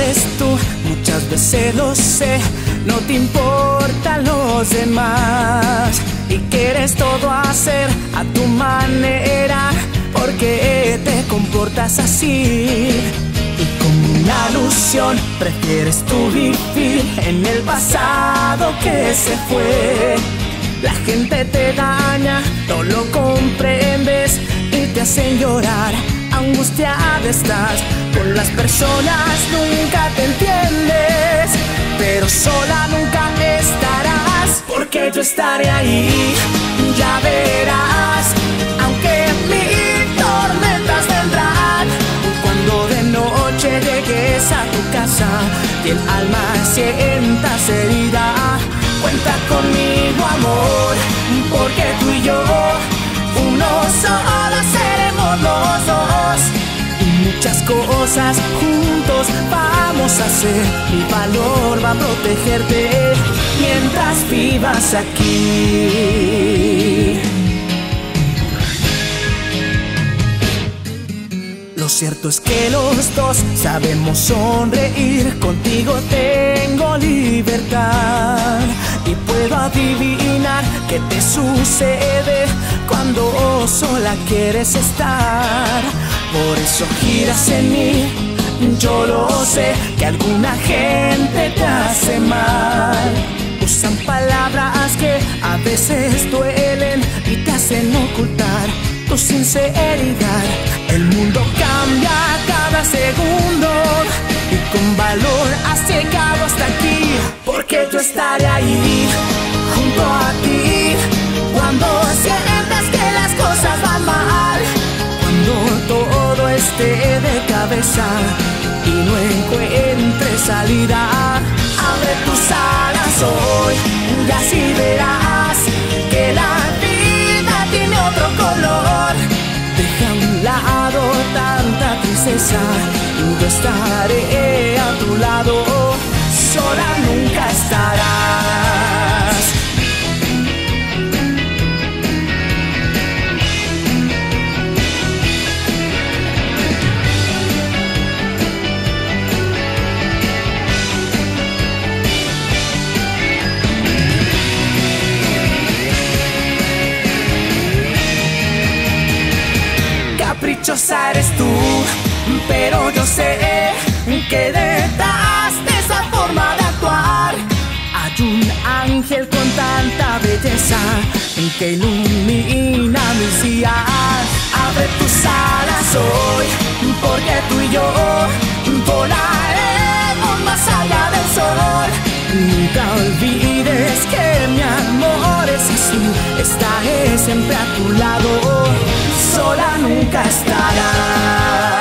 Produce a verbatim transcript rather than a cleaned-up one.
eres tú, muchas veces lo sé. No te importan los demás y quieres todo hacer a tu manera, porque te comportas así. Y como una alusión prefieres tú vivir en el pasado que se fue. La gente te daña, no lo comprendes y te hacen llorar. Angustiada estás con las personas, nunca te entiendes, pero sola nunca estarás, porque yo estaré ahí, ya verás. Aunque mil tormentas vendrán, cuando de noche llegues a tu casa y el alma sientas herida, cuenta conmigo, amor, porque tú y yo uno solo seremos los dos, y muchas cosas juntos vamos a hacer. Mi valor va a protegerte mientras vivas aquí. Lo cierto es que los dos sabemos sonreír. Contigo tengo libertad y puedo adivinar qué te sucede cuando sola quieres estar. Por eso giras en mí, yo lo sé, que alguna gente te hace mal. Usan palabras que a veces duelen y te hacen ocultar tu sinceridad. El mundo cambia cada segundo y con valor has llegado hasta aquí, porque yo estaré ahí junto a ti cuando sientas que las cosas van mal, cuando todo esté de cabeza y no encuentres salida. Abre tus alas hoy y así verás que la vida tiene otro color. Deja a un lado tanta tristeza, yo estaré a tu lado, sola nunca estarás. Caprichosa eres tú, pero yo sé que detrás de esa forma de actuar hay un ángel con tanta belleza que ilumina mis días. Abre tus alas hoy, porque tú y yo volaremos más allá del sol. Nunca olvides que mi amor es así, estaré siempre a tu lado, sola nunca estarás.